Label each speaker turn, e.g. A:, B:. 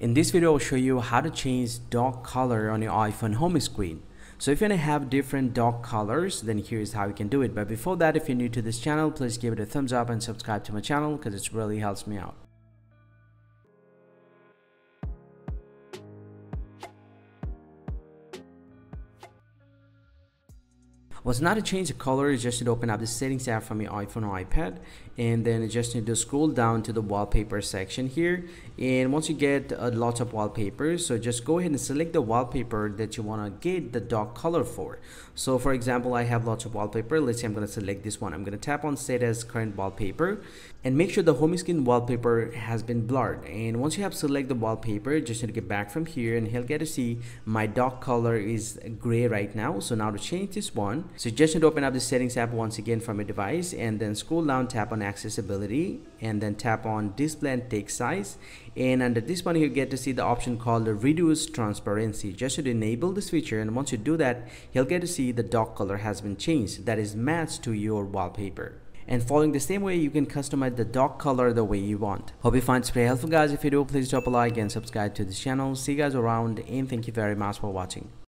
A: In this video, I'll show you how to change dock color on your iPhone home screen. So if you want to have different dock colors, then here's how you can do it. But before that, if you're new to this channel, please give it a thumbs up and subscribe to my channel because it really helps me out. What's now to change the color is just to open up the settings app from your iPhone or iPad, and then you just need to scroll down to the wallpaper section here. And once you get lots of wallpapers, so just go ahead and select the wallpaper that you want to get the dock color for. So for example, I have lots of wallpaper. Let's say I'm going to select this one. I'm going to tap on set as current wallpaper and make sure the home screen wallpaper has been blurred. And once you have select the wallpaper, just need to get back from here and he'll get to see my dock color is gray right now. So now to change this one, so you just need to open up the settings app once again from your device and then scroll down, tap on accessibility and then tap on display and text size. And under this one, you get to see the option called the reduce transparency. Just to enable this feature, and once you do that, you'll get to see the dock color has been changed, that is matched to your wallpaper. And following the same way, you can customize the dock color the way you want. Hope you find this very helpful, guys. If you do, please drop a like and subscribe to this channel. See you guys around, and thank you very much for watching.